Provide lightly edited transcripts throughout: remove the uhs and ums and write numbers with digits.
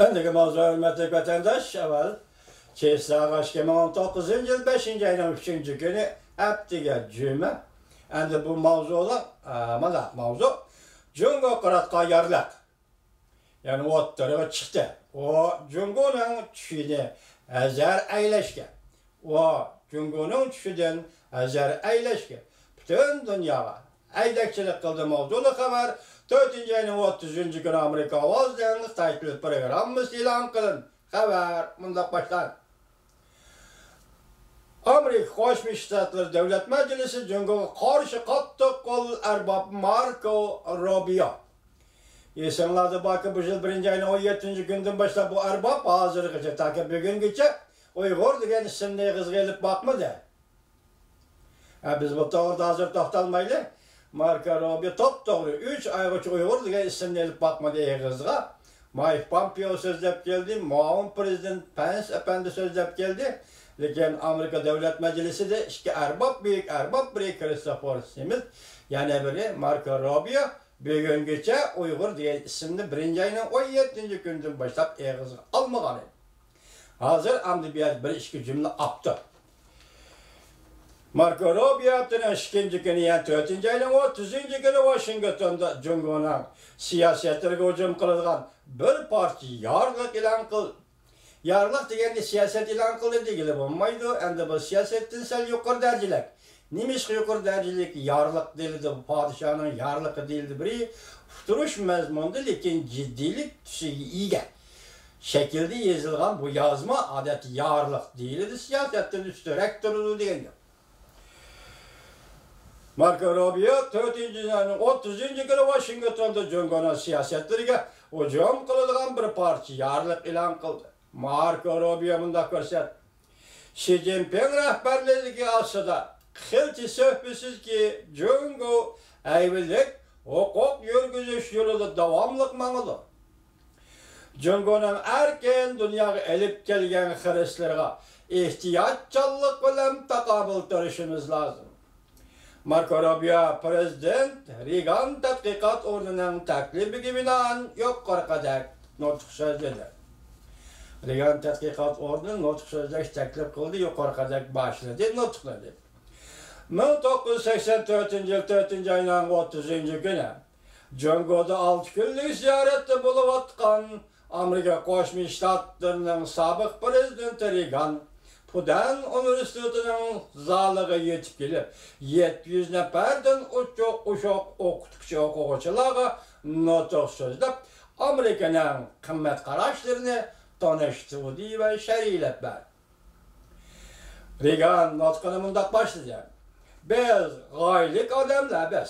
Endigi mavzu hürmetli vatandaş evvel Kesli Ağaç 2019 yıl 5. ayının 3. günü heptiga cüme. Endi bu mavzular mana mavzu Jungo Qıratqa yarlaq. Yani o'ttirib chiqdi. O Jungoning tushini azar aylashgan. O Jungoning tushidan azar aylashgan. Butun dunyoga aydakchilik qildi mavzuli xabar 4. ayının 30. günü Amerika ovozdan tayinli programmasi e'lon qilindi. Xabar mundaq boshlanadi. Amerika Qo'shma Shtatlar Davlat Majlisi Jungoga qarshi qattiq qo'l arbab Marco Rubio. Esinglarda borki bu yil 1. ayning 17. kundan boshlab bu arbab hozirgacha taka bugungacha Uyg'ur degan ismni qizg'ilib boqmadi. Biz bu to'g'rida hozir to'xtalmaylik. Marco Rubio to'g'ri 3 oygacha Uyg'ur degan ismni olib boqmadi qizga. Mike Pompeo so'zlab keldi, muavin prezident Pence apandi so'zlab keldi. Lekin Amerika Davlat Majlisida ikki büyük arbab biri Christopher Smith, yana biri Marco Rubio bugungacha Uyg'ur degan ismni 1. ayning 17. kundan boshlab eg'izga olmagan edi. Hozir amdi bir ikki jumla opti. Marco Rubio haftaning 2. kuni, yani 4. ayning 30. kuni Washingtonda Jungoning siyosatiga hujum qiladigan bir parcha yorliq e'lon qildi. Yarlıq degende siyaset e'lon qildi degili bo'lmaydi. Endi bu siyasetdan sal yuqori darajalik. Nimishqa yuqori darajalik yarlıq deyildi, bu podshohning yarligi deyildi. Biri uqtirish mazmunida, lekin jiddiylik tusiga ega shaklda yozilgan bu yozma odat yarlıq deyildi, siyasetdan ustunroq turadi deganda. Marco Rubio 4. ayning 30. kuni Washingtonda Jungoning siyasatlariga hujum qiladigan bir parcha yarlıq e'lon qildi. Marco Rubio bunda ko'rsatdi. Xi Jinping rahbarligi ostida xilchi so'hbisiz ki Jungo aybilik huquq yurgizish yo'lida davomli mang'idi. Jungoning erkin dunyoga elib kelgan xiristlarga ehtiyotchanlik bilan taqobil turishimiz lozim. Marco Rubio prezident Reagan tadqiqot o'rnining taklifiga binoan yuqoridagi nutq so'zladi. Reagan tadqiqot o'rni nutq so'zlash taklif qildi, yuqoridagi boshladi, nutqladi. 1984 yil 4. ayning 30. kuni Jungoda 6 kunlik ziyoratda bo'lib o'tgan Amerika Qo'shma Shtatlarining sobiq prezidenti Reagan Pudan universitetining zaliga yetib kelib, 700 nafardan o'shoq o'qituvchi o'quvchilarga nutq so'zlab, Amerikaning qimmat qarashlarini tanıştırdı ve şerilet berdi. Reagan nutqini mundaq boshladi. Biz g'oylik odamlar biz.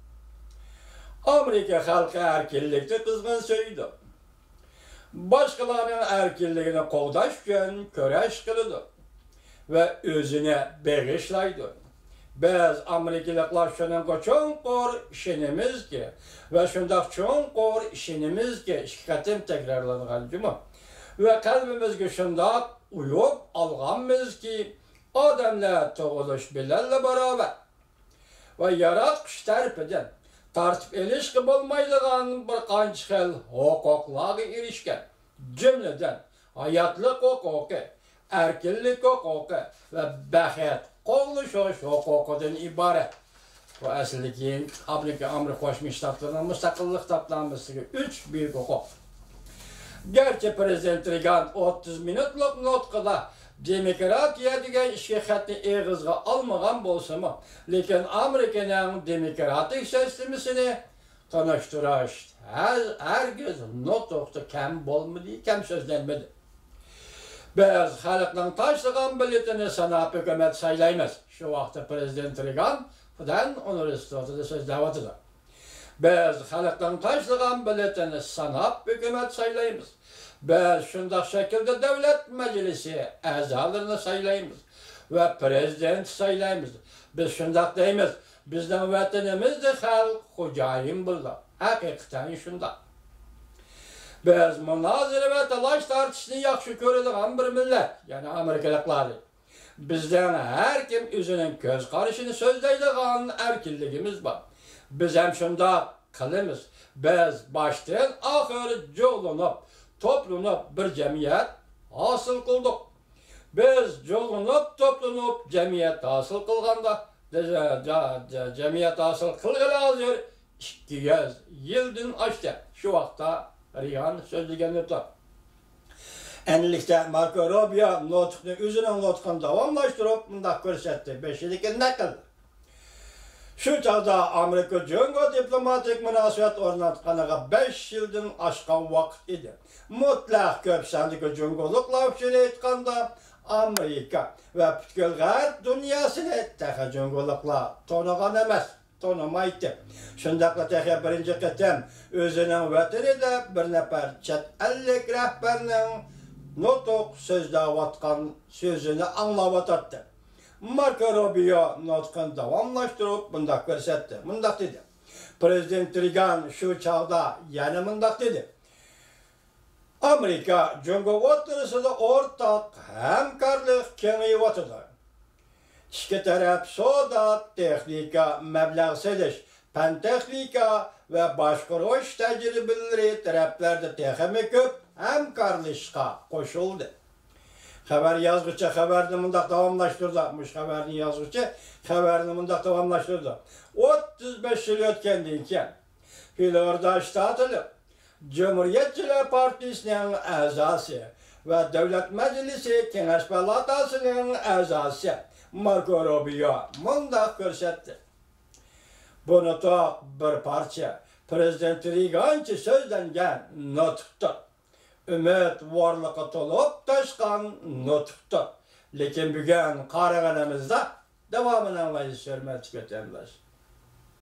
Amerika xalqi erkinlikni qizg'in so'ydi. Boshqalarning erkinligini qo'llash uchun kurash qiladi va o'zini bag'ishlaydi. Biz Amerikaliklar shuning cho'nqur ishonimizki va shundoq cho'nqur ishonimizki ikki qatim takrorlangan juma ve kalbimizge şundak uyup alganmiz ki odamlar tug'ilish bilanla beraber ve yaratqish tarafidan tartib elishga bo'lmaydigan bir qancha xil huquqlarga erishgan, jumladan hayotlik huquqi, erkinlik huquqi ve baxt qo'llashish huquqidan iborat. Bu aslida Amerika Qo'shma Shtatlarining mustaqillik toplanmasiga 3 büyük huquq. Gerçi Prezident Reagan 30 minutlik nutqida demokratiya degan ishga xatni eg'izga olmagan bo'lsa-mu, lekin Amerikaning demokratik sistemasini tanishtirish hargiz nutqda kam bo'lmadi, kam so'zlanmadi. Biz xalqning tashlagan biletini sanab hukumat saylaymiz. Shu vaqtda Prezident Reagan Pudan universitetida so'zlab o'tdi. Biz xalqdan tashlagan biletini sanab hukumat saylaymiz. Biz shundoq shaklda davlat majlisi a'zolarini saylaymiz va prezident saylaymiz. Biz shundoq deymiz. Bizning vatanimizda xalq xo'jayin bo'ldi. Haqiqatan shundoq. Biz munozara va talash tortishni yaxshi ko'radigan bir millat, ya'ni Amerikaliklar. Bizdan har kim o'zining ko'z qarashini so'zlaydigan erkinligimiz bor. Biz ham shundoq qilamiz. Biz baştan oxiri jo'g'lanib toplanıp bir cemiyet hasıl kıldık. Biz yollanıp toplanıp cemiyet hasıl kılganda cemiyet hasıl kılgılı hazır 200 yıldan açtı. Şu vakta Reagan sözlüğünü tutar. Enlikte Marco Rubio notkunu, özünün notkunu davamlaştırıp bunda görsetti. 5 yıllık ne kıldı? Şu çağda Amerika-Congo diplomatik münasebet ornatkanıga 5 yıldan aşkan vakit idi. Mutlak köp sandiki Congolukla üçüne etkanda Amerika ve bütkül gayet dünyasını tehe Congolukla tonugan emas, tonumaydı. Şundakla tehe birinci kıtım özünün vatini de bir nefer çet ellik rehberinin notuk sözde vatkan sözünü anlavatatdı. Marco Rubio notkunu davamlaştırıp bunda görsetti. Bundak dedi. Prezident Reagan şu çağda yani bundak dedi. Amerika, Congo oturusunda ortak hemkarlık kengeyip oturdu. İki taraf soda, texnika, meblağ sediş, pen texnika ve başkuruş tecrübeleri taraflarda texemi köp hemkarlışka koşuldu. Haber yazgıçı haberini bunda davamlaştırdı. Haberini yazgıçı haberini bunda davamlaştırdı. 35 yıl ötkendiğin ki Florida ştatı Cumhuriyetçiler Partisi'nin azası ve Devlet Meclisi Kengeş Palatası'nın azası Marco Rubio bunda görsetti. Bunu da bir parça Prezident Reagan'çı sözlengen nutuktu. Ümit varlığı tolup taşkan nutuktu. Lekin bugün qarag'animizda davomini anlayış sürmet kötemiz.